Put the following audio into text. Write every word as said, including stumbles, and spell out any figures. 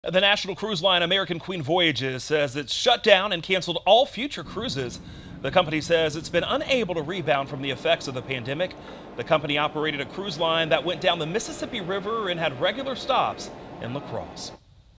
The national cruise line American Queen Voyages says it's shut down and canceled all future cruises. The company says it's been unable to rebound from the effects of the pandemic. The company operated a cruise line that went down the Mississippi River and had regular stops in La Crosse.